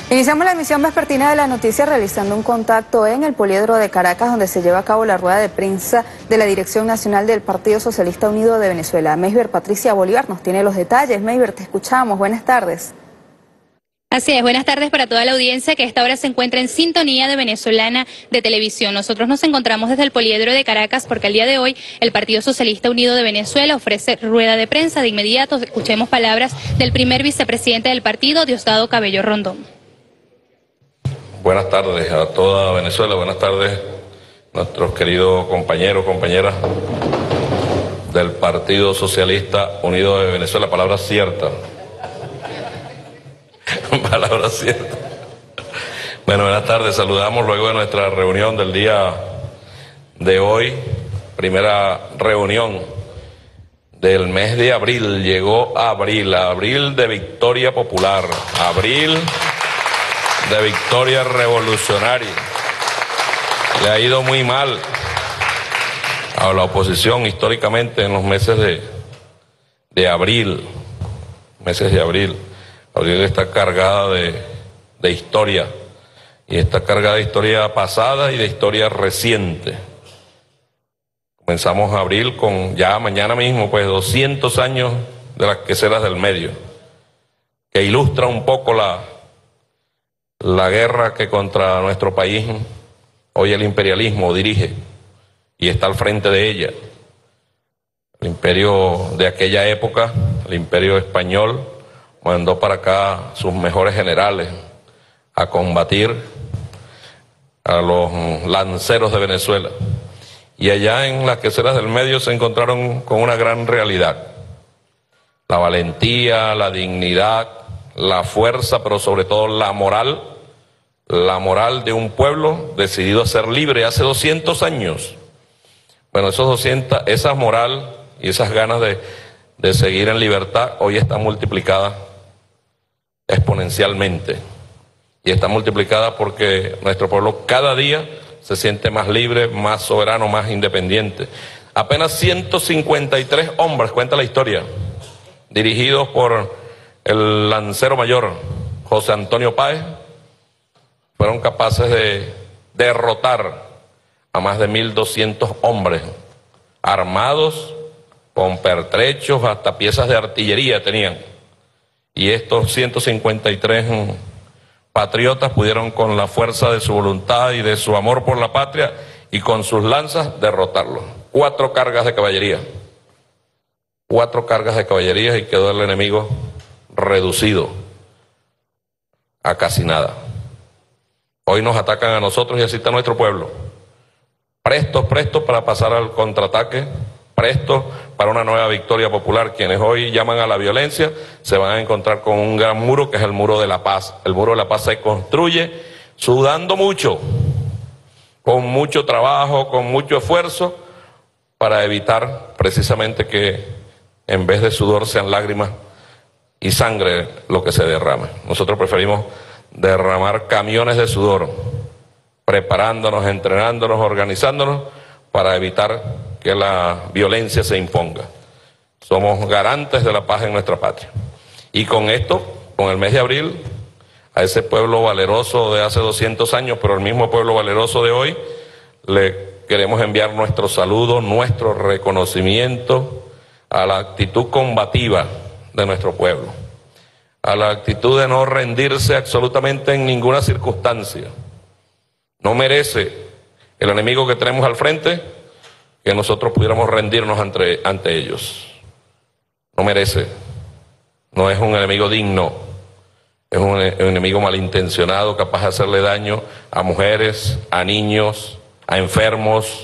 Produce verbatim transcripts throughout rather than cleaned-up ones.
Iniciamos la emisión vespertina de la noticia realizando un contacto en el Poliedro de Caracas, donde se lleva a cabo la rueda de prensa de la Dirección Nacional del Partido Socialista Unido de Venezuela. Mayber Patricia Bolívar nos tiene los detalles. Mayber, te escuchamos. Buenas tardes. Así es, buenas tardes para toda la audiencia que a esta hora se encuentra en sintonía de Venezolana de Televisión. Nosotros nos encontramos desde el Poliedro de Caracas porque el día de hoy el Partido Socialista Unido de Venezuela ofrece rueda de prensa. De inmediato escuchemos palabras del primer vicepresidente del partido, Diosdado Cabello Rondón. Buenas tardes a toda Venezuela, buenas tardes a nuestros queridos compañeros, compañeras del Partido Socialista Unido de Venezuela. Palabra cierta. Palabra cierta. Bueno, buenas tardes. Saludamos luego de nuestra reunión del día de hoy, primera reunión del mes de abril. Llegó abril, abril de victoria popular, abril de victoria revolucionaria. Le ha ido muy mal a la oposición históricamente en los meses de, de abril, meses de abril. Abril está cargada de, de historia, y está cargada de historia pasada y de historia reciente. Comenzamos abril con ya mañana mismo pues doscientos años de las queseras del medio, que ilustra un poco la, la guerra que contra nuestro país hoy el imperialismo dirige y está al frente de ella. El imperio de aquella época, el imperio español, mandó para acá sus mejores generales a combatir a los lanceros de Venezuela. Y allá en las queseras del medio se encontraron con una gran realidad: la valentía, la dignidad, la fuerza, pero sobre todo la moral, la moral de un pueblo decidido a ser libre hace doscientos años. Bueno, esos doscientos, esa moral y esas ganas de, de seguir en libertad hoy están multiplicadas exponencialmente, y está multiplicada porque nuestro pueblo cada día se siente más libre, más soberano, más independiente. Apenas ciento cincuenta y tres hombres, cuenta la historia, dirigidos por el lancero mayor José Antonio Páez, fueron capaces de derrotar a más de mil doscientos hombres armados con pertrechos, hasta piezas de artillería tenían. Y estos ciento cincuenta y tres patriotas pudieron, con la fuerza de su voluntad y de su amor por la patria y con sus lanzas, derrotarlos. Cuatro cargas de caballería. Cuatro cargas de caballería y quedó el enemigo reducido a casi nada. Hoy nos atacan a nosotros y así está nuestro pueblo. Prestos, prestos para pasar al contraataque, prestos para una nueva victoria popular. Quienes hoy llaman a la violencia se van a encontrar con un gran muro, que es el muro de la paz. El muro de la paz se construye sudando mucho, con mucho trabajo, con mucho esfuerzo, para evitar precisamente que en vez de sudor sean lágrimas y sangre lo que se derrame. Nosotros preferimos derramar camiones de sudor, preparándonos, entrenándonos, organizándonos para evitar que la violencia se imponga. Somos garantes de la paz en nuestra patria. Y con esto, con el mes de abril, a ese pueblo valeroso de hace doscientos años, pero el mismo pueblo valeroso de hoy, le queremos enviar nuestro saludo, nuestro reconocimiento a la actitud combativa de nuestro pueblo, a la actitud de no rendirse absolutamente en ninguna circunstancia. No merece el enemigo que tenemos al frente que nosotros pudiéramos rendirnos ante, ante ellos. No merece. No es un enemigo digno. Es un, un enemigo malintencionado, capaz de hacerle daño a mujeres, a niños, a enfermos.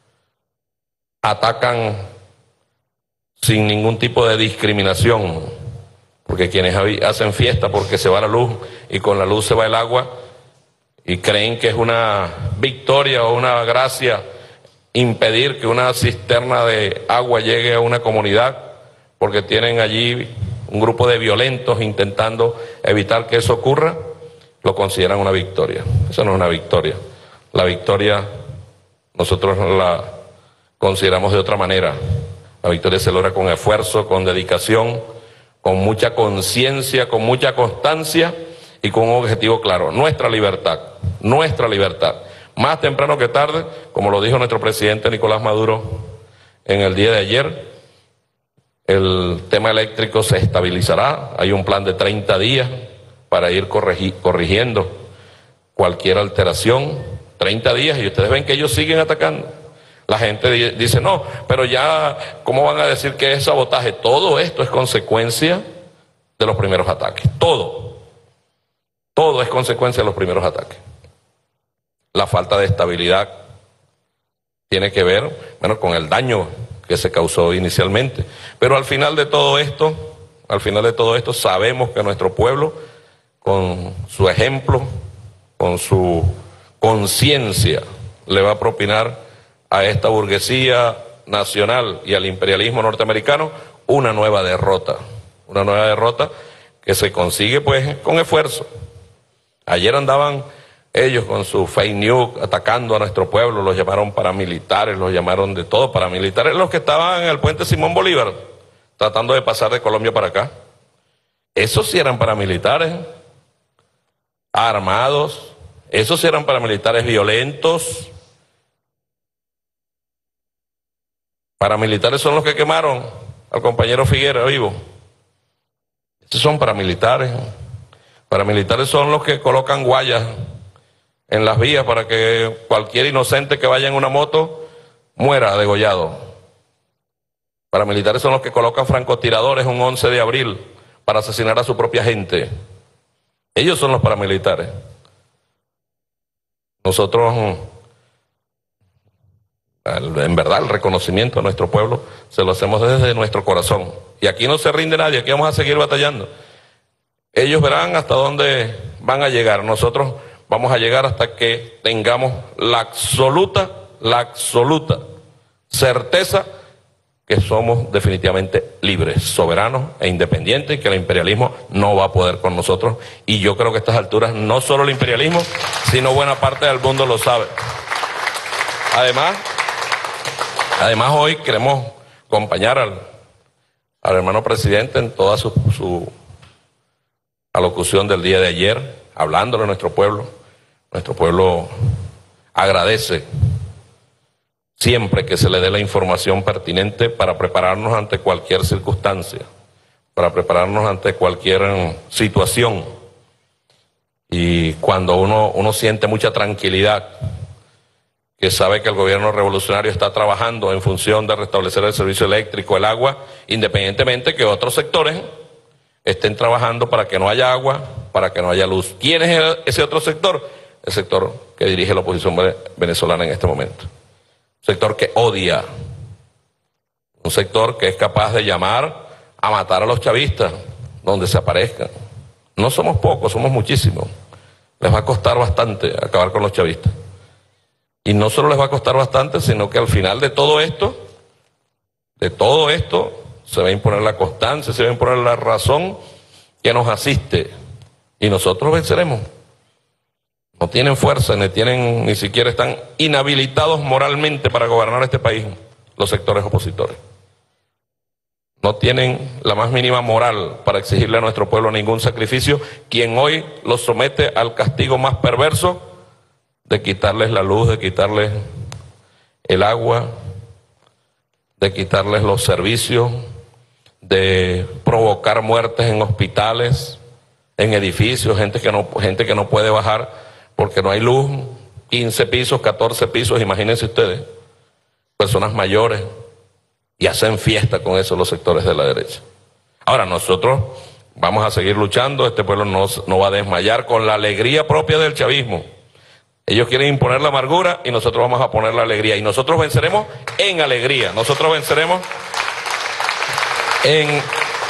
Atacan sin ningún tipo de discriminación, porque quienes hacen fiesta porque se va la luz y con la luz se va el agua, y creen que es una victoria o una gracia impedir que una cisterna de agua llegue a una comunidad, porque tienen allí un grupo de violentos intentando evitar que eso ocurra, lo consideran una victoria. Eso no es una victoria. La victoria nosotros la consideramos de otra manera. La victoria se logra con esfuerzo, con dedicación, con mucha conciencia, con mucha constancia y con un objetivo claro, nuestra libertad, nuestra libertad. Más temprano que tarde, como lo dijo nuestro presidente Nicolás Maduro en el día de ayer, el tema eléctrico se estabilizará, hay un plan de treinta días para ir corrigi corrigiendo cualquier alteración, treinta días, y ustedes ven que ellos siguen atacando. La gente dice, no, pero ya, ¿cómo van a decir que es sabotaje? Todo esto es consecuencia de los primeros ataques, todo, todo es consecuencia de los primeros ataques. La falta de estabilidad tiene que ver, bueno, con el daño que se causó inicialmente, pero al final de todo esto, al final de todo esto sabemos que nuestro pueblo, con su ejemplo, con su conciencia, le va a propinar a esta burguesía nacional y al imperialismo norteamericano una nueva derrota, una nueva derrota que se consigue pues con esfuerzo. Ayer andaban ellos con su fake news atacando a nuestro pueblo, los llamaron paramilitares, los llamaron de todo, paramilitares, los que estaban en el puente Simón Bolívar, tratando de pasar de Colombia para acá. Esos sí eran paramilitares, armados, esos sí eran paramilitares violentos. Paramilitares son los que quemaron al compañero Figuera vivo. Estos son paramilitares. Paramilitares son los que colocan guayas en las vías para que cualquier inocente que vaya en una moto muera degollado. Paramilitares son los que colocan francotiradores un once de abril para asesinar a su propia gente. Ellos son los paramilitares. Nosotros, en verdad, el reconocimiento a nuestro pueblo se lo hacemos desde nuestro corazón. Y aquí no se rinde nadie, aquí vamos a seguir batallando. Ellos verán hasta dónde van a llegar. Nosotros vamos a llegar hasta que tengamos la absoluta, la absoluta certeza que somos definitivamente libres, soberanos e independientes, y que el imperialismo no va a poder con nosotros. Y yo creo que a estas alturas no solo el imperialismo, sino buena parte del mundo lo sabe. Además, además hoy queremos acompañar al, al hermano presidente en toda su, su alocución del día de ayer, hablándole a nuestro pueblo. Nuestro pueblo agradece siempre que se le dé la información pertinente para prepararnos ante cualquier circunstancia, para prepararnos ante cualquier situación. Y cuando uno, uno siente mucha tranquilidad, que sabe que el gobierno revolucionario está trabajando en función de restablecer el servicio eléctrico, el agua, independientemente que otros sectores estén trabajando para que no haya agua, para que no haya luz. ¿Quién es ese otro sector? El sector que dirige la oposición venezolana en este momento. Un sector que odia, un sector que es capaz de llamar a matar a los chavistas donde se aparezcan. No somos pocos, somos muchísimos. Les va a costar bastante acabar con los chavistas. Y no solo les va a costar bastante, sino que al final de todo esto, de todo esto, se va a imponer la constancia, se va a imponer la razón que nos asiste. Y nosotros venceremos. No tienen fuerza, ni tienen, ni siquiera están inhabilitados moralmente para gobernar este país, los sectores opositores. No tienen la más mínima moral para exigirle a nuestro pueblo ningún sacrificio, quien hoy los somete al castigo más perverso de quitarles la luz, de quitarles el agua, de quitarles los servicios, de provocar muertes en hospitales, en edificios, gente que no, gente que no puede bajar porque no hay luz, quince pisos, catorce pisos, imagínense ustedes, personas mayores, y hacen fiesta con eso los sectores de la derecha. Ahora nosotros vamos a seguir luchando, este pueblo no, no va a desmayar con la alegría propia del chavismo. Ellos quieren imponer la amargura y nosotros vamos a poner la alegría, y nosotros venceremos en alegría, nosotros venceremos en...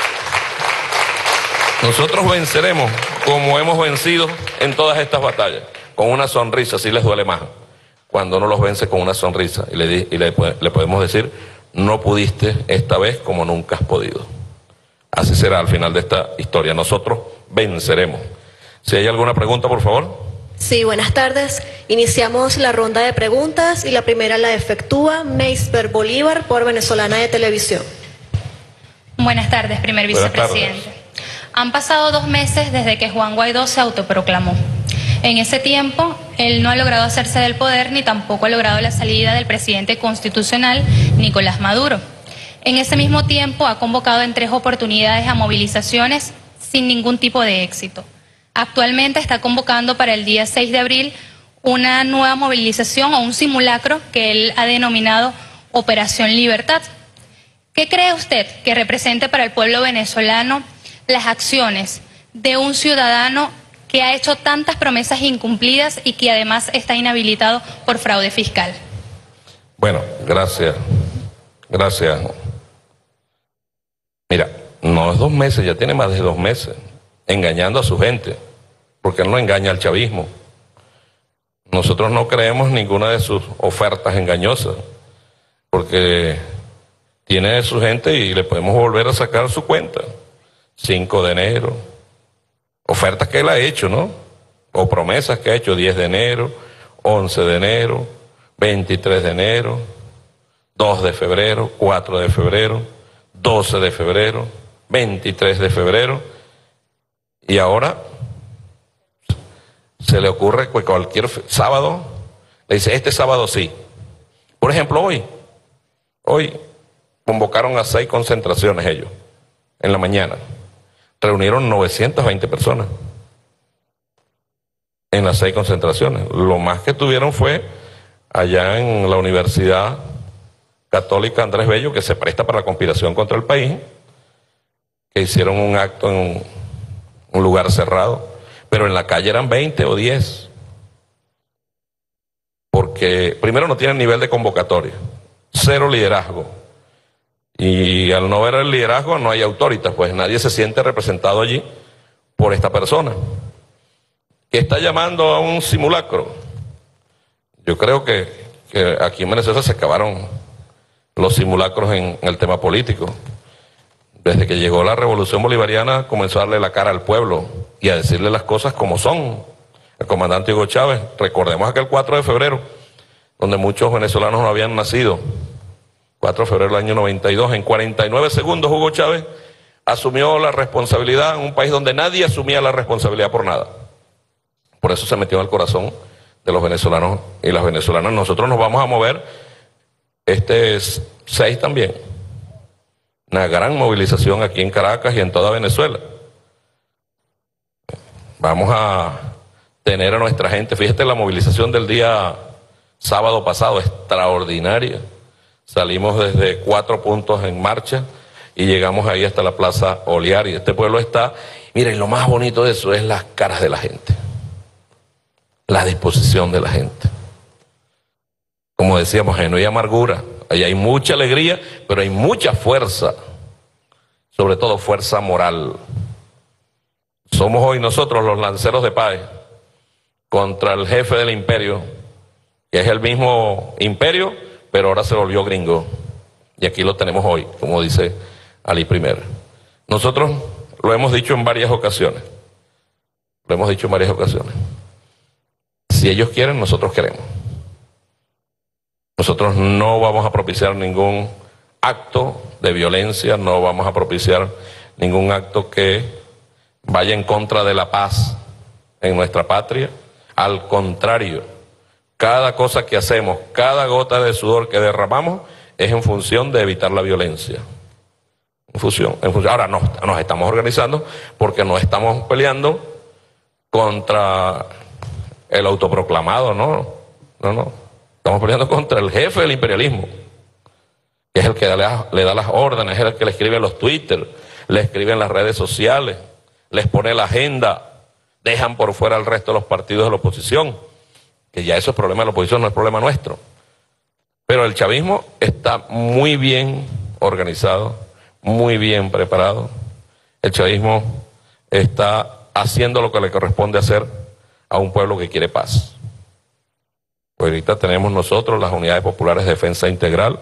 Nosotros venceremos como hemos vencido en todas estas batallas, con una sonrisa, si les duele más, cuando uno los vence con una sonrisa, y le, y le, le podemos decir, no pudiste esta vez como nunca has podido. Así será al final de esta historia, nosotros venceremos. Si hay alguna pregunta, por favor. Sí, buenas tardes. Iniciamos la ronda de preguntas y la primera la efectúa Meisber Bolívar por Venezolana de Televisión. Buenas tardes, primer vicepresidente. Han pasado dos meses desde que Juan Guaidó se autoproclamó. En ese tiempo, él no ha logrado hacerse del poder ni tampoco ha logrado la salida del presidente constitucional, Nicolás Maduro. En ese mismo tiempo ha convocado en tres oportunidades a movilizaciones sin ningún tipo de éxito. Actualmente está convocando para el día seis de abril una nueva movilización o un simulacro que él ha denominado Operación Libertad. ¿Qué cree usted que represente para el pueblo venezolano las acciones de un ciudadano que ha hecho tantas promesas incumplidas y que además está inhabilitado por fraude fiscal? Bueno, gracias. Gracias. Mira, no es dos meses, ya tiene más de dos meses engañando a su gente, porque él no engaña al chavismo. Nosotros no creemos ninguna de sus ofertas engañosas, porque tiene de su gente y le podemos volver a sacar su cuenta. cinco de enero, ofertas que él ha hecho, ¿no? O promesas que ha hecho, diez de enero, once de enero, veintitrés de enero, dos de febrero, cuatro de febrero, doce de febrero, veintitrés de febrero, y ahora se le ocurre que cualquier sábado, le dice, este sábado sí. Por ejemplo, hoy, hoy convocaron a seis concentraciones ellos, en la mañana. Reunieron novecientas veinte personas en las seis concentraciones. Lo más que tuvieron fue allá en la Universidad Católica Andrés Bello, que se presta para la conspiración contra el país, que hicieron un acto en un, un lugar cerrado, pero en la calle eran veinte o diez, porque primero no tienen nivel de convocatoria, cero liderazgo, y al no ver el liderazgo no hay autoridad, pues nadie se siente representado allí por esta persona, que está llamando a un simulacro. Yo creo que, que aquí en Venezuela se acabaron los simulacros en, en el tema político. Desde que llegó la revolución bolivariana comenzó a darle la cara al pueblo y a decirle las cosas como son. El comandante Hugo Chávez, recordemos aquel cuatro de febrero, donde muchos venezolanos no habían nacido, cuatro de febrero del año noventa y dos, en cuarenta y nueve segundos Hugo Chávez asumió la responsabilidad en un país donde nadie asumía la responsabilidad por nada. Por eso se metió en el corazón de los venezolanos y las venezolanas. Nosotros nos vamos a mover este seis también. Una gran movilización aquí en Caracas y en toda Venezuela. Vamos a tener a nuestra gente, fíjate la movilización del día sábado pasado, extraordinaria. Salimos desde cuatro puntos en marcha y llegamos ahí hasta la Plaza Oliari. Este pueblo está, miren, lo más bonito de eso es las caras de la gente, la disposición de la gente. Como decíamos, no hay amargura. Ahí hay mucha alegría, pero hay mucha fuerza, sobre todo fuerza moral. Somos hoy nosotros los lanceros de paz contra el jefe del imperio, que es el mismo imperio, pero ahora se volvió gringo. Y aquí lo tenemos hoy, como dice Ali primero. Nosotros lo hemos dicho en varias ocasiones, lo hemos dicho en varias ocasiones. Si ellos quieren, nosotros queremos. Nosotros no vamos a propiciar ningún acto de violencia, no vamos a propiciar ningún acto que vaya en contra de la paz en nuestra patria. Al contrario, cada cosa que hacemos, cada gota de sudor que derramamos es en función de evitar la violencia. En función, en función. Ahora nos, nos estamos organizando porque no estamos peleando contra el autoproclamado, no, no, no. Estamos peleando contra el jefe del imperialismo, que es el que le da, le da las órdenes, es el que le escribe en los Twitter, le escribe en las redes sociales, les pone la agenda, dejan por fuera al resto de los partidos de la oposición, que ya eso es problema de la oposición, no es problema nuestro. Pero el chavismo está muy bien organizado, muy bien preparado. El chavismo está haciendo lo que le corresponde hacer a un pueblo que quiere paz. Ahorita tenemos nosotros las unidades populares de defensa integral,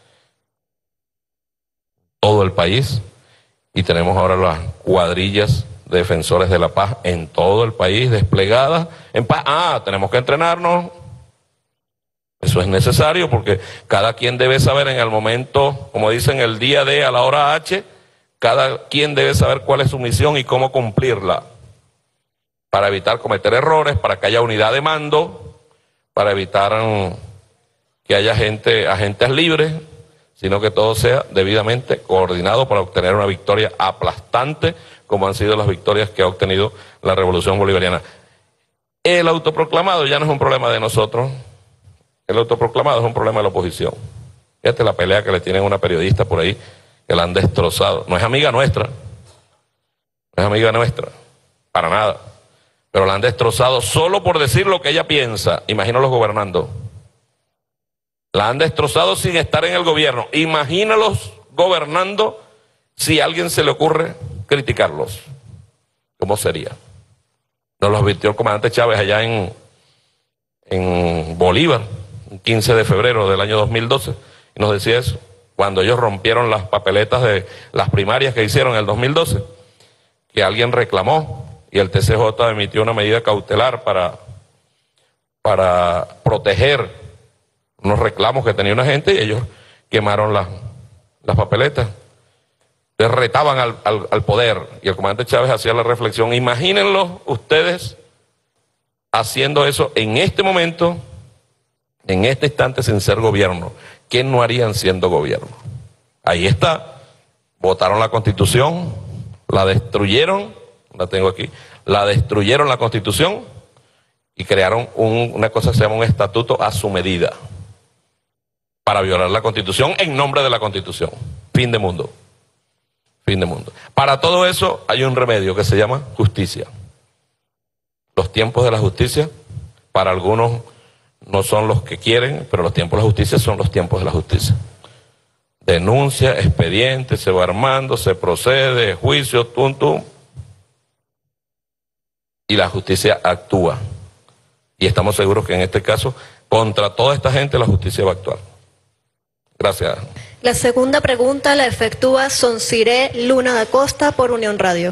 todo el país, y tenemos ahora las cuadrillas de defensores de la paz en todo el país, desplegadas en paz. Ah, tenemos que entrenarnos, eso es necesario porque cada quien debe saber en el momento, como dicen, el día D a la hora H, cada quien debe saber cuál es su misión y cómo cumplirla, para evitar cometer errores, para que haya unidad de mando, para evitar um, que haya gente, agentes libres, sino que todo sea debidamente coordinado para obtener una victoria aplastante, como han sido las victorias que ha obtenido la Revolución Bolivariana. El autoproclamado ya no es un problema de nosotros, el autoproclamado es un problema de la oposición. Fíjate la pelea que le tienen a una periodista por ahí, que la han destrozado. No es amiga nuestra, no es amiga nuestra, para nada, pero la han destrozado solo por decir lo que ella piensa. Imagínalos gobernando. La han destrozado sin estar en el gobierno. Imagínalos gobernando si a alguien se le ocurre criticarlos. ¿Cómo sería? Nos lo advirtió el comandante Chávez allá en, en Bolívar, el quince de febrero del año dos mil doce, y nos decía eso, cuando ellos rompieron las papeletas de las primarias que hicieron en el dos mil doce, que alguien reclamó y el T C J emitió una medida cautelar para, para proteger unos reclamos que tenía una gente, y ellos quemaron las, las papeletas. Entonces retaban al, al, al poder, y el comandante Chávez hacía la reflexión: imagínenlo ustedes haciendo eso en este momento, en este instante, sin ser gobierno. ¿Qué no harían siendo gobierno? Ahí está, votaron la Constitución, la destruyeron, la tengo aquí, la destruyeron la Constitución y crearon un, una cosa que se llama un estatuto a su medida, para violar la Constitución en nombre de la Constitución. Fin de mundo. Fin de mundo. Para todo eso hay un remedio que se llama justicia. Los tiempos de la justicia, para algunos no son los que quieren, pero los tiempos de la justicia son los tiempos de la justicia. Denuncia, expediente, se va armando, se procede, juicio, tum, tum. Y la justicia actúa. Y estamos seguros que en este caso, contra toda esta gente, la justicia va a actuar. Gracias. La segunda pregunta la efectúa Sonsiré Luna da Costa por Unión Radio.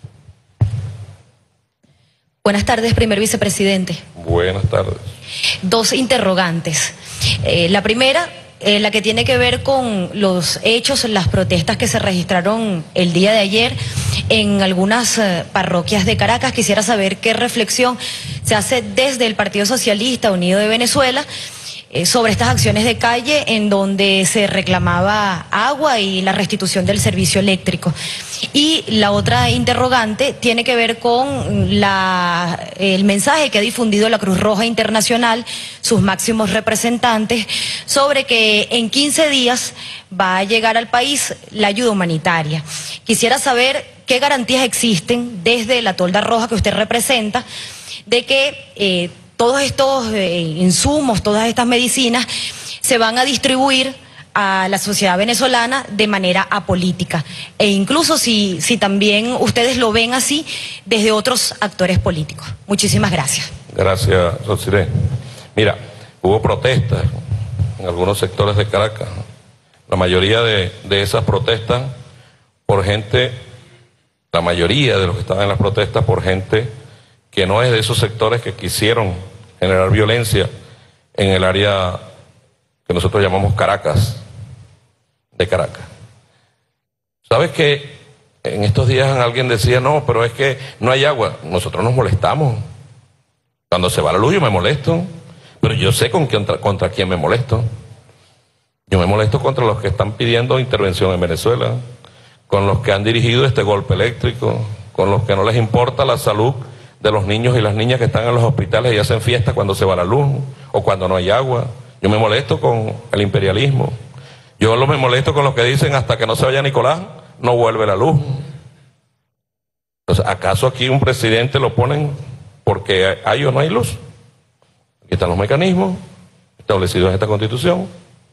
Buenas tardes, primer vicepresidente. Buenas tardes. Dos interrogantes. Eh, la primera, eh, la que tiene que ver con los hechos, las protestas que se registraron el día de ayer en algunas eh, parroquias de Caracas. Quisiera saber qué reflexión se hace desde el Partido Socialista Unido de Venezuela Eh, sobre estas acciones de calle en donde se reclamaba agua y la restitución del servicio eléctrico. Y la otra interrogante tiene que ver con la, el mensaje que ha difundido la Cruz Roja Internacional, sus máximos representantes, sobre que en quince días va a llegar al país la ayuda humanitaria. Quisiera saber qué garantías existen desde la Tolda Roja que usted representa de que eh, todos estos eh, insumos, todas estas medicinas se van a distribuir a la sociedad venezolana de manera apolítica, e incluso si, si también ustedes lo ven así desde otros actores políticos. Muchísimas gracias. Gracias, Sonsiré. Mira, hubo protestas en algunos sectores de Caracas. La mayoría de, de esas protestas por gente, la mayoría de los que estaban en las protestas por gente que no es de esos sectores que quisieron generar violencia en el área que nosotros llamamos Caracas, de Caracas. ¿Sabes que en estos días alguien decía, no, pero es que no hay agua? Nosotros nos molestamos. Cuando se va la luz yo me molesto, pero yo sé con quién, contra quién me molesto. Yo me molesto contra los que están pidiendo intervención en Venezuela, con los que han dirigido este golpe eléctrico, con los que no les importa la salud de los niños y las niñas que están en los hospitales y hacen fiesta cuando se va la luz o cuando no hay agua. Yo me molesto con el imperialismo. Yo me molesto con los que dicen hasta que no se vaya Nicolás, no vuelve la luz. Entonces, ¿acaso aquí un presidente lo ponen porque hay o no hay luz? Aquí están los mecanismos establecidos en esta Constitución.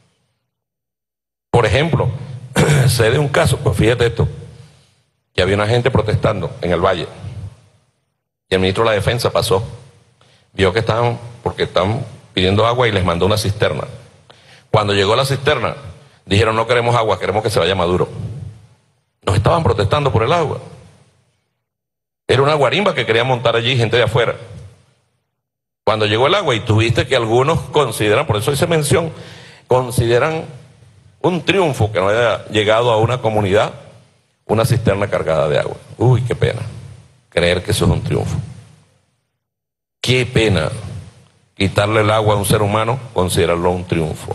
Por ejemplo, sé de un caso, pues fíjate esto, que había una gente protestando en el Valle. Y el ministro de la Defensa pasó, vio que estaban, porque estaban pidiendo agua y les mandó una cisterna. Cuando llegó la cisterna, dijeron no queremos agua, queremos que se vaya Maduro. Nos estaban protestando por el agua. Era una guarimba que querían montar allí gente de afuera. Cuando llegó el agua, y tuviste que algunos consideran, por eso hice mención, consideran un triunfo que no haya llegado a una comunidad una cisterna cargada de agua. Uy, qué pena creer que eso es un triunfo. Qué pena quitarle el agua a un ser humano, considerarlo un triunfo.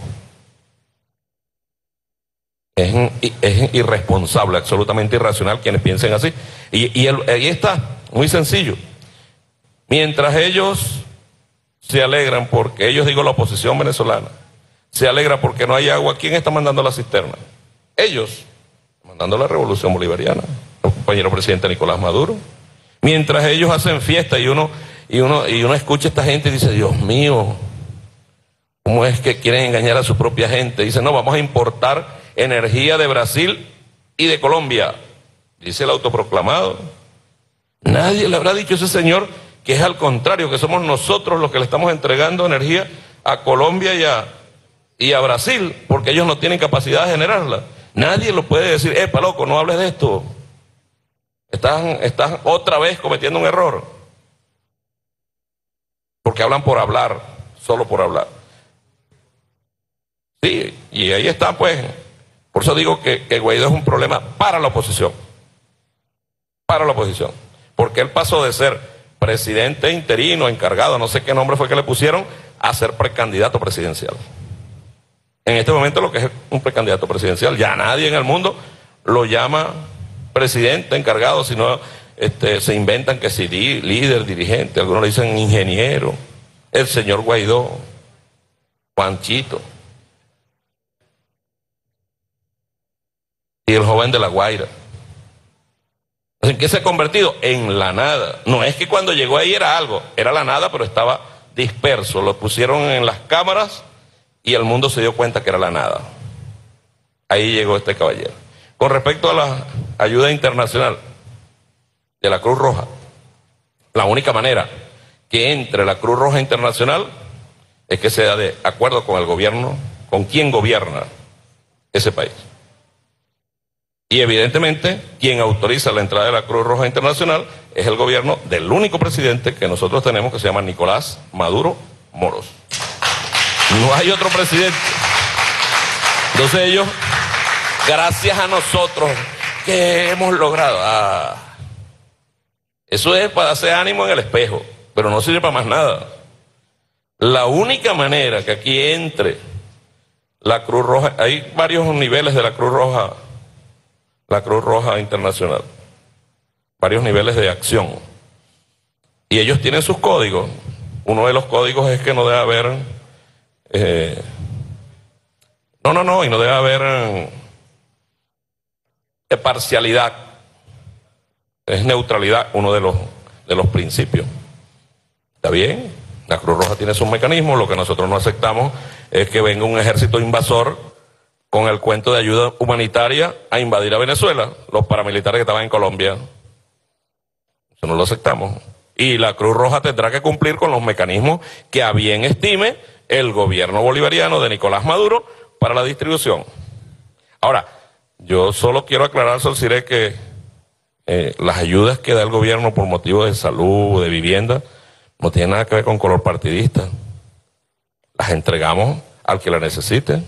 Es, es irresponsable, absolutamente irracional quienes piensen así. Y, y el, ahí está, muy sencillo. Mientras ellos se alegran porque, ellos digo la oposición venezolana, se alegra porque no hay agua, ¿quién está mandando la cisterna? Ellos, mandando la revolución bolivariana, el compañero presidente Nicolás Maduro. Mientras ellos hacen fiesta y uno, y uno, y uno escucha a esta gente y dice, Dios mío, ¿cómo es que quieren engañar a su propia gente? Dicen, no, vamos a importar energía de Brasil y de Colombia, dice el autoproclamado. Nadie le habrá dicho a ese señor que es al contrario, que somos nosotros los que le estamos entregando energía a Colombia y a, y a Brasil, porque ellos no tienen capacidad de generarla. Nadie lo puede decir, epa, loco, no hables de esto. Estás, estás otra vez cometiendo un error. Porque hablan por hablar, solo por hablar. Sí, y ahí está, pues. Por eso digo que, que Guaidó es un problema para la oposición. Para la oposición. Porque él pasó de ser presidente interino, encargado, no sé qué nombre fue que le pusieron, a ser precandidato presidencial. En este momento lo que es un precandidato presidencial, ya nadie en el mundo lo llama presidente, encargado, sino este, se inventan que si di, líder, dirigente, algunos le dicen ingeniero, el señor Guaidó, Juanchito, y el joven de La Guaira. ¿En qué se ha convertido? En la nada. No es que cuando llegó ahí era algo, era la nada, pero estaba disperso. Lo pusieron en las cámaras y el mundo se dio cuenta que era la nada. Ahí llegó este caballero. Con respecto a la ayuda internacional de la Cruz Roja, la única manera que entre la Cruz Roja Internacional es que sea de acuerdo con el gobierno, con quien gobierna ese país. Y evidentemente, quien autoriza la entrada de la Cruz Roja Internacional es el gobierno del único presidente que nosotros tenemos, que se llama Nicolás Maduro Moros. No hay otro presidente. Entonces ellos, gracias a nosotros, que hemos logrado. Ah, eso es para hacer ánimo en el espejo, pero no sirve para más nada. La única manera que aquí entre la Cruz Roja, hay varios niveles de la Cruz Roja, la Cruz Roja Internacional, varios niveles de acción, y ellos tienen sus códigos. Uno de los códigos es que no debe haber eh, no, no, no, y no debe haber eh, parcialidad, es neutralidad, uno de los, de los principios. ¿Está bien? La Cruz Roja tiene sus mecanismos. Lo que nosotros no aceptamos es que venga un ejército invasor con el cuento de ayuda humanitaria a invadir a Venezuela, los paramilitares que estaban en Colombia. Eso no lo aceptamos. Y la Cruz Roja tendrá que cumplir con los mecanismos que a bien estime el gobierno bolivariano de Nicolás Maduro para la distribución. Ahora, yo solo quiero aclarar, Solciré, que eh, las ayudas que da el gobierno por motivos de salud, de vivienda, no tienen nada que ver con color partidista. Las entregamos al que la necesite.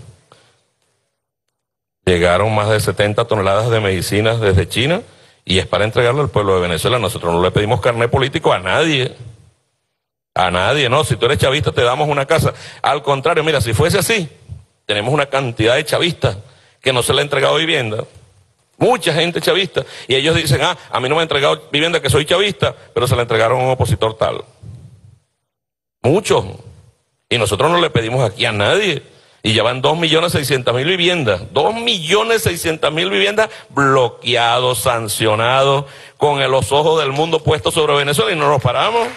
Llegaron más de setenta toneladas de medicinas desde China y es para entregarlo al pueblo de Venezuela. Nosotros no le pedimos carné político a nadie. A nadie, no. Si tú eres chavista te damos una casa. Al contrario, mira, si fuese así, tenemos una cantidad de chavistas que no se le ha entregado vivienda. Mucha gente chavista. Y ellos dicen, ah, a mí no me han entregado vivienda que soy chavista, pero se la entregaron a un opositor tal. Muchos. Y nosotros no le pedimos aquí a nadie. Y ya van dos millones seiscientas mil viviendas. dos millones seiscientas mil viviendas bloqueados, sancionados, con los ojos del mundo puestos sobre Venezuela y no nos paramos.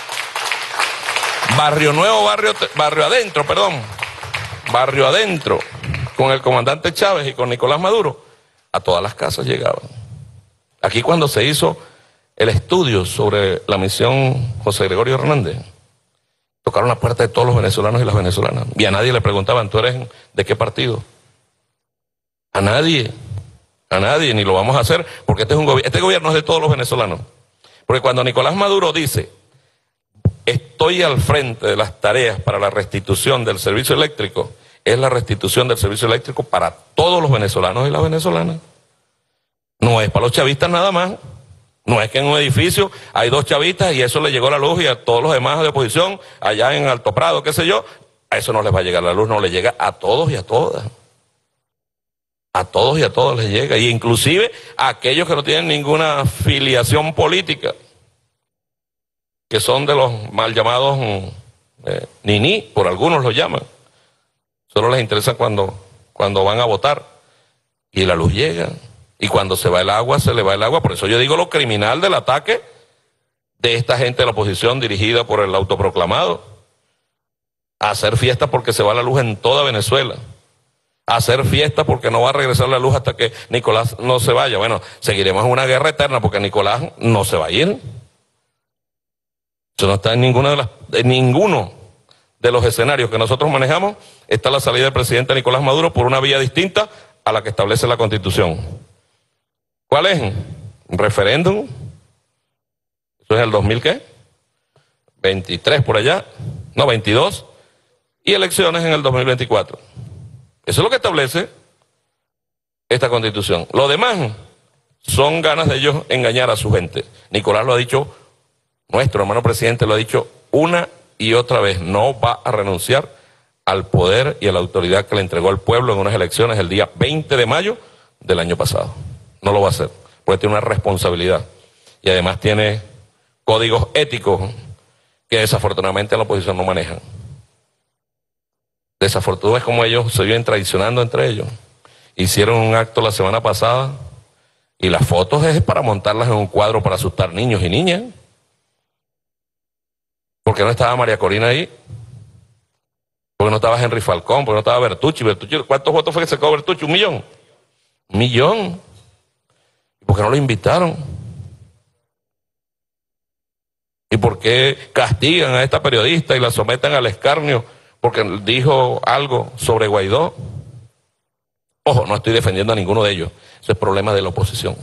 Barrio Nuevo, barrio, barrio adentro, perdón. Barrio adentro, con el comandante Chávez y con Nicolás Maduro, a todas las casas llegaban. Aquí cuando se hizo el estudio sobre la misión José Gregorio Hernández, tocaron la puerta de todos los venezolanos y las venezolanas. Y a nadie le preguntaban, ¿tú eres de qué partido? A nadie, a nadie, ni lo vamos a hacer, porque este, es un gobi- este gobierno es de todos los venezolanos. Porque cuando Nicolás Maduro dice, estoy al frente de las tareas para la restitución del servicio eléctrico, es la restitución del servicio eléctrico para todos los venezolanos y las venezolanas. No es para los chavistas nada más. No es que en un edificio hay dos chavistas y eso le llegó la luz y a todos los demás de oposición, allá en Alto Prado, qué sé yo, a eso no les va a llegar la luz, no le llega a todos y a todas. A todos y a todas les llega, y inclusive a aquellos que no tienen ninguna filiación política, que son de los mal llamados eh, niní, por algunos lo llaman. Solo les interesa cuando, cuando van a votar, y la luz llega. Y cuando se va el agua, se le va el agua. Por eso yo digo lo criminal del ataque de esta gente de la oposición dirigida por el autoproclamado. A hacer fiestas porque se va la luz en toda Venezuela. A hacer fiestas porque no va a regresar la luz hasta que Nicolás no se vaya. Bueno, seguiremos en una guerra eterna porque Nicolás no se va a ir. Eso no está en, ninguna de las, en ninguno de los escenarios que nosotros manejamos. Está la salida del presidente Nicolás Maduro por una vía distinta a la que establece la Constitución. ¿Cuál es? ¿Un referéndum? Eso es el dos mil, ¿qué? veintitrés por allá, no, veintidós, y elecciones en el dos mil veinticuatro. Eso es lo que establece esta Constitución. Lo demás son ganas de ellos engañar a su gente. Nicolás lo ha dicho, nuestro hermano presidente lo ha dicho una y otra vez, no va a renunciar al poder y a la autoridad que le entregó el pueblo en unas elecciones el día veinte de mayo del año pasado. No lo va a hacer, porque tiene una responsabilidad y además tiene códigos éticos que desafortunadamente la oposición no manejan. Desafortunadamente es como ellos se vienen traicionando entre ellos. Hicieron un acto la semana pasada y las fotos es para montarlas en un cuadro para asustar niños y niñas. ¿Por qué no estaba María Corina ahí? ¿Por qué no estaba Henry Falcón? ¿Por qué no estaba Bertucci? Bertucci, ¿cuántos votos fue que sacó Bertucci? ¿Un millón? ¿Un millón? ¿Por qué no lo invitaron? ¿Y por qué castigan a esta periodista y la someten al escarnio porque dijo algo sobre Guaidó? Ojo, no estoy defendiendo a ninguno de ellos. Eso es problema de la oposición.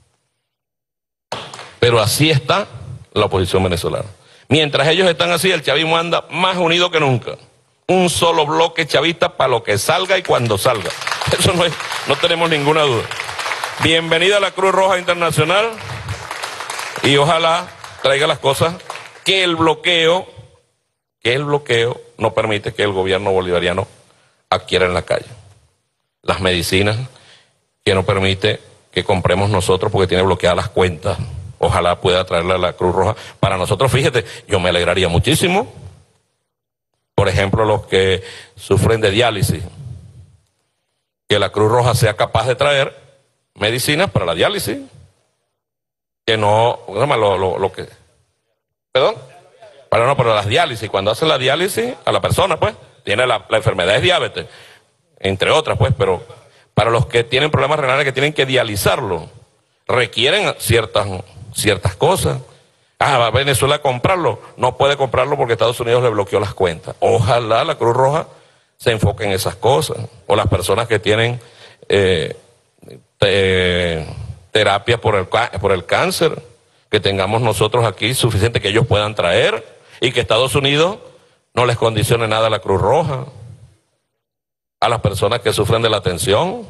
Pero así está la oposición venezolana. Mientras ellos están así, el chavismo anda más unido que nunca. Un solo bloque chavista para lo que salga y cuando salga. Eso no es, no tenemos ninguna duda. Bienvenida a la Cruz Roja Internacional y ojalá traiga las cosas que el bloqueo, que el bloqueo no permite que el gobierno bolivariano adquiera en la calle. Las medicinas que no permite que compremos nosotros porque tiene bloqueadas las cuentas. Ojalá pueda traerla a la Cruz Roja. Para nosotros, fíjate, yo me alegraría muchísimo. Por ejemplo, los que sufren de diálisis, que la Cruz Roja sea capaz de traer medicinas para la diálisis, que no, lo, lo, lo que, perdón, para no, para las diálisis, cuando hacen la diálisis a la persona, pues, tiene la, la enfermedad es diabetes, entre otras, pues, pero para los que tienen problemas renales que tienen que dializarlo, requieren ciertas, ciertas cosas. Ah, va a Venezuela a comprarlo, no puede comprarlo porque Estados Unidos le bloqueó las cuentas. Ojalá la Cruz Roja se enfoque en esas cosas, o las personas que tienen eh, Te, terapia por el, por el cáncer, que tengamos nosotros aquí suficiente que ellos puedan traer y que Estados Unidos no les condicione nada a la Cruz Roja, a las personas que sufren de la tensión.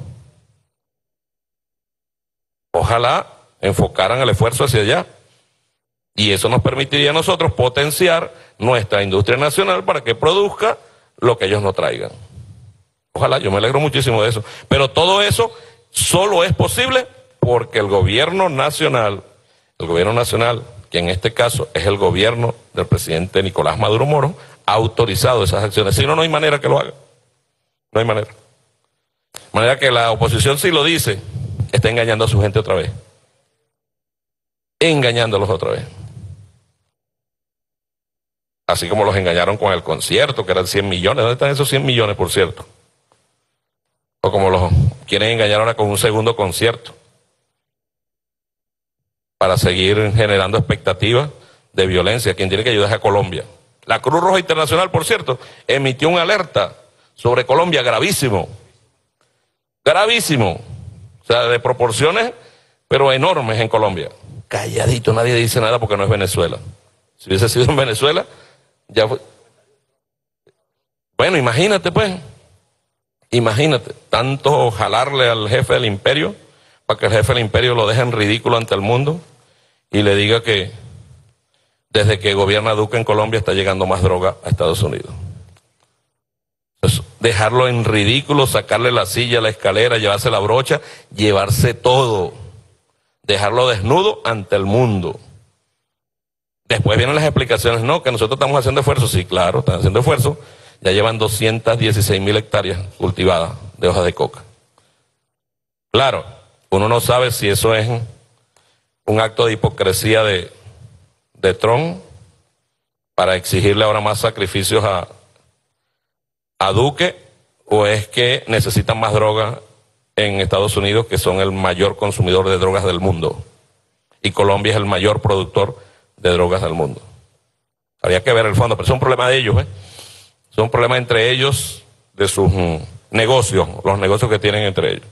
Ojalá enfocaran el esfuerzo hacia allá y eso nos permitiría a nosotros potenciar nuestra industria nacional para que produzca lo que ellos no traigan. Ojalá, yo me alegro muchísimo de eso, pero todo eso solo es posible porque el gobierno nacional, el gobierno nacional, que en este caso es el gobierno del presidente Nicolás Maduro Moro, ha autorizado esas acciones. Si no, no hay manera que lo haga. No hay manera. De manera que la oposición, si lo dice, está engañando a su gente otra vez. Engañándolos otra vez. Así como los engañaron con el concierto, que eran cien millones. ¿Dónde están esos cien millones, por cierto? O como los quieren engañar ahora con un segundo concierto para seguir generando expectativas de violencia. Quien tiene que ayudar es a Colombia. La Cruz Roja Internacional, por cierto, emitió una alerta sobre Colombia gravísimo. Gravísimo. O sea, de proporciones, pero enormes en Colombia. Calladito, nadie dice nada porque no es Venezuela. Si hubiese sido en Venezuela, ya fue. Bueno, imagínate pues. Imagínate, tanto jalarle al jefe del imperio para que el jefe del imperio lo deje en ridículo ante el mundo y le diga que desde que gobierna Duque en Colombia está llegando más droga a Estados Unidos. Entonces, dejarlo en ridículo, sacarle la silla, la escalera, llevarse la brocha, llevarse todo, dejarlo desnudo ante el mundo. Después vienen las explicaciones, no, que nosotros estamos haciendo esfuerzos. Sí, claro, están haciendo esfuerzos. Ya llevan doscientas dieciséis mil hectáreas cultivadas de hojas de coca. Claro, uno no sabe si eso es un acto de hipocresía de, de Trump para exigirle ahora más sacrificios a, a Duque, o es que necesitan más droga en Estados Unidos, que son el mayor consumidor de drogas del mundo. Y Colombia es el mayor productor de drogas del mundo. Habría que ver el fondo, pero es un problema de ellos, ¿eh? Es un problema entre ellos, de sus mm, negocios, los negocios que tienen entre ellos.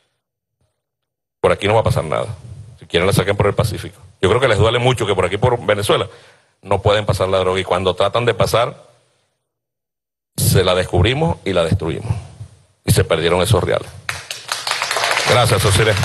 Por aquí no va a pasar nada. Si quieren la saquen por el Pacífico. Yo creo que les duele mucho que por aquí, por Venezuela, no pueden pasar la droga. Y cuando tratan de pasar, se la descubrimos y la destruimos. Y se perdieron esos reales. Gracias, Sociedad.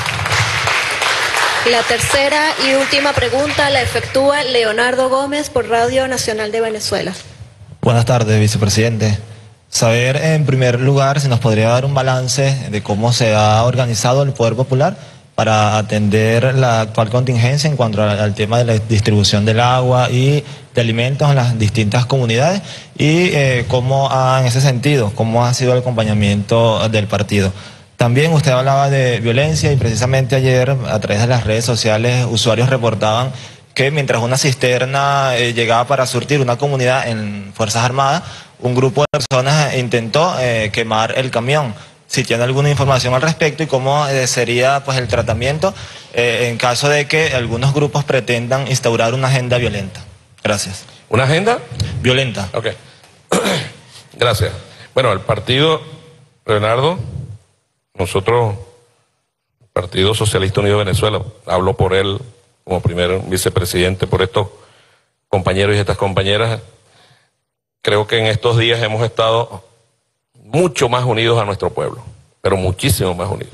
La tercera y última pregunta la efectúa Leonardo Gómez por Radio Nacional de Venezuela. Buenas tardes, vicepresidente. Saber, en primer lugar, si nos podría dar un balance de cómo se ha organizado el Poder Popular para atender la actual contingencia en cuanto al, al tema de la distribución del agua y de alimentos en las distintas comunidades y eh, cómo ha, en ese sentido, cómo ha sido el acompañamiento del partido. También usted hablaba de violencia y precisamente ayer a través de las redes sociales usuarios reportaban que mientras una cisterna eh, llegaba para surtir una comunidad en Fuerzas Armadas, un grupo de personas intentó eh, quemar el camión. Si tiene alguna información al respecto y cómo eh, sería pues el tratamiento eh, en caso de que algunos grupos pretendan instaurar una agenda violenta. Gracias. ¿Una agenda? Violenta. Ok. Gracias. Bueno, el partido, Leonardo, nosotros, Partido Socialista Unido de Venezuela, hablo por él como primer vicepresidente, por estos compañeros y estas compañeras, creo que en estos días hemos estado mucho más unidos a nuestro pueblo, pero muchísimo más unidos.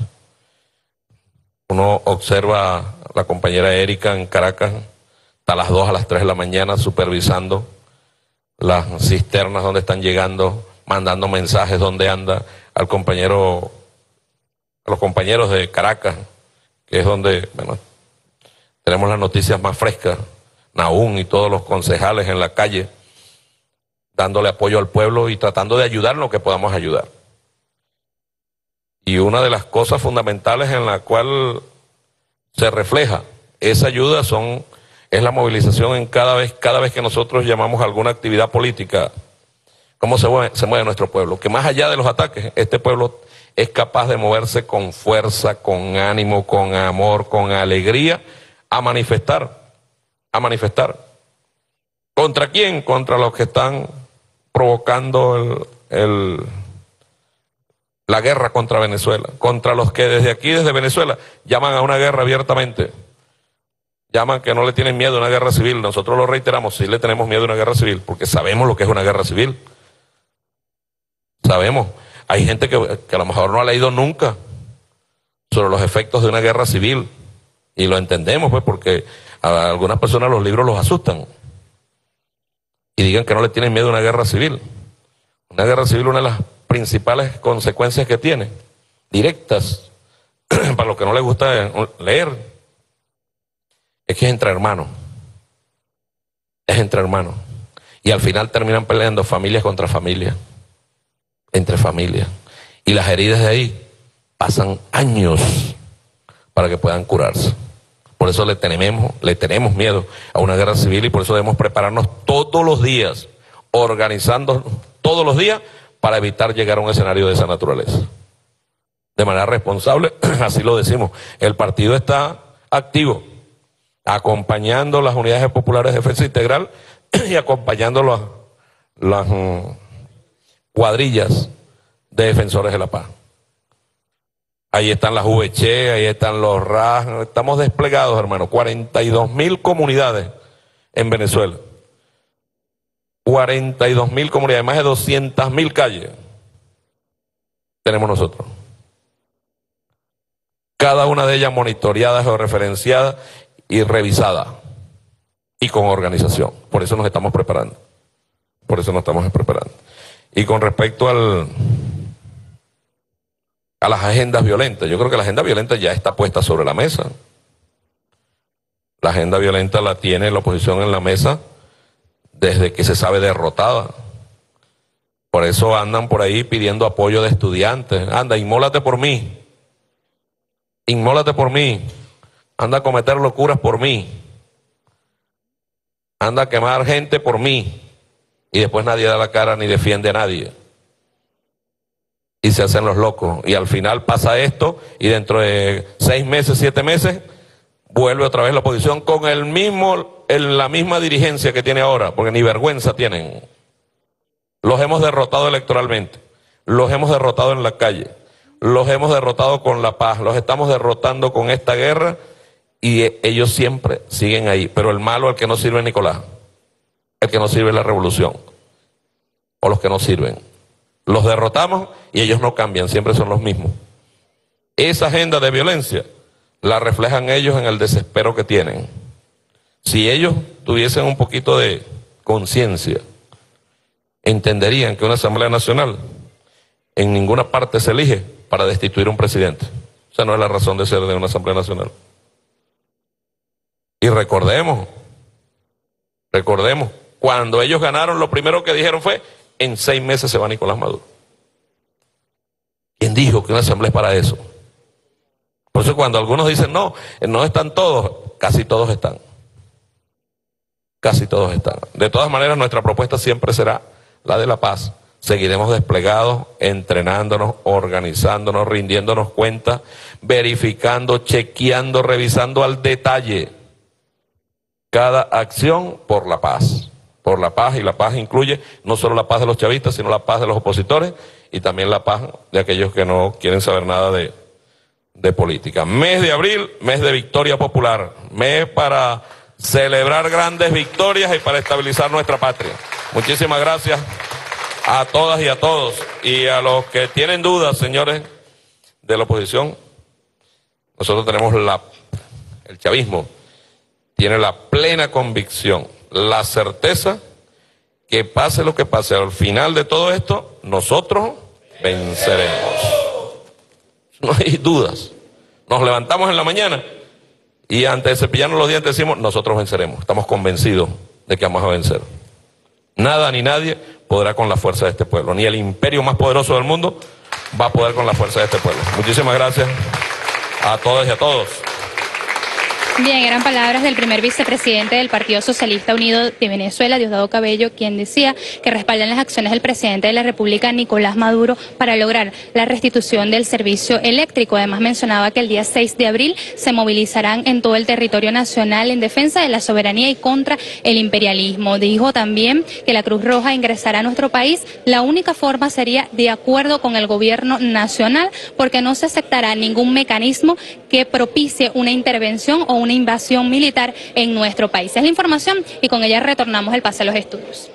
Uno observa a la compañera Erika en Caracas, a las dos, a las tres de la mañana, supervisando las cisternas donde están llegando, mandando mensajes donde anda, al compañero, a los compañeros de Caracas, que es donde, bueno, tenemos las noticias más frescas, Nahum y todos los concejales en la calle, dándole apoyo al pueblo y tratando de ayudar en lo que podamos ayudar. Y una de las cosas fundamentales en la cual se refleja esa ayuda son, es la movilización en cada vez, cada vez que nosotros llamamos a alguna actividad política, cómo se mueve, se mueve nuestro pueblo, que más allá de los ataques, este pueblo es capaz de moverse con fuerza, con ánimo, con amor, con alegría, a manifestar, a manifestar. ¿Contra quién? Contra los que están provocando el, el, la guerra contra Venezuela, contra los que desde aquí, desde Venezuela, llaman a una guerra abiertamente, llaman que no le tienen miedo a una guerra civil. Nosotros lo reiteramos, sí le tenemos miedo a una guerra civil, porque sabemos lo que es una guerra civil, sabemos. Hay gente que, que a lo mejor no ha leído nunca sobre los efectos de una guerra civil, y lo entendemos, pues, porque a algunas personas los libros los asustan y digan que no le tienen miedo a una guerra civil. Una guerra civil, una de las principales consecuencias que tiene, directas, para los que no les gusta leer, es que es entre hermanos. Es entre hermanos. Y al final terminan peleando familias contra familias, entre familias. Y las heridas de ahí pasan años para que puedan curarse. Por eso le tenemos, le tenemos miedo a una guerra civil y por eso debemos prepararnos todos los días, organizando todos los días para evitar llegar a un escenario de esa naturaleza. De manera responsable, así lo decimos. El partido está activo, acompañando las unidades populares de defensa integral y acompañando las, las um, cuadrillas de defensores de la paz. Ahí están las V C, ahí están los R A S, estamos desplegados, hermano, cuarenta y dos mil comunidades en Venezuela. cuarenta y dos mil comunidades, más de doscientas mil calles tenemos nosotros. cada una de ellas monitoreada, georreferenciada y revisada, y con organización. Por eso nos estamos preparando, por eso nos estamos preparando. Y con respecto al, a las agendas violentas, yo creo que la agenda violenta ya está puesta sobre la mesa. La agenda violenta la tiene la oposición en la mesa desde que se sabe derrotada. Por eso andan por ahí pidiendo apoyo de estudiantes. Anda, inmólate por mí. Inmólate por mí. Anda a cometer locuras por mí. Anda a quemar gente por mí. Y después nadie da la cara ni defiende a nadie. Y se hacen los locos. Y al final pasa esto y dentro de seis meses, siete meses, vuelve otra vez la oposición con el mismo, el, la misma dirigencia que tiene ahora, porque ni vergüenza tienen. Los hemos derrotado electoralmente, los hemos derrotado en la calle, los hemos derrotado con la paz, los estamos derrotando con esta guerra y ellos siempre siguen ahí. Pero el malo, el que no sirve es Nicolás, el que no sirve es la revolución, o los que no sirven. Los derrotamos y ellos no cambian, siempre son los mismos. Esa agenda de violencia la reflejan ellos en el desespero que tienen. Si ellos tuviesen un poquito de conciencia, entenderían que una Asamblea Nacional en ninguna parte se elige para destituir a un presidente. Esa no es la razón de ser de una Asamblea Nacional. Y recordemos, recordemos, cuando ellos ganaron, lo primero que dijeron fue, en seis meses se va Nicolás Maduro. ¿Quién dijo que una Asamblea es para eso? Por eso cuando algunos dicen, no, no están todos, casi todos están. Casi todos están. De todas maneras, nuestra propuesta siempre será la de la paz. Seguiremos desplegados, entrenándonos, organizándonos, rindiéndonos cuenta, verificando, chequeando, revisando al detalle cada acción por la paz. Por la paz, y la paz incluye no solo la paz de los chavistas, sino la paz de los opositores y también la paz de aquellos que no quieren saber nada de, de política. Mes de abril, mes de victoria popular, mes para celebrar grandes victorias y para estabilizar nuestra patria. Muchísimas gracias a todas y a todos. Y a los que tienen dudas, señores de la oposición, nosotros tenemos la, el chavismo tiene la plena convicción, la certeza que pase lo que pase, al final de todo esto, nosotros venceremos. No hay dudas. Nos levantamos en la mañana y antes de cepillarnos los dientes decimos, nosotros venceremos. Estamos convencidos de que vamos a vencer. Nada ni nadie podrá con la fuerza de este pueblo. Ni el imperio más poderoso del mundo va a poder con la fuerza de este pueblo. Muchísimas gracias a todas y a todos. Bien, eran palabras del primer vicepresidente del Partido Socialista Unido de Venezuela, Diosdado Cabello, quien decía que respaldan las acciones del presidente de la República, Nicolás Maduro, para lograr la restitución del servicio eléctrico. Además mencionaba que el día seis de abril se movilizarán en todo el territorio nacional en defensa de la soberanía y contra el imperialismo. Dijo también que la Cruz Roja ingresará a nuestro país. La única forma sería de acuerdo con el gobierno nacional, porque no se aceptará ningún mecanismo que propicie una intervención o una invasión militar en nuestro país. Es la información y con ella retornamos el pase a los estudios.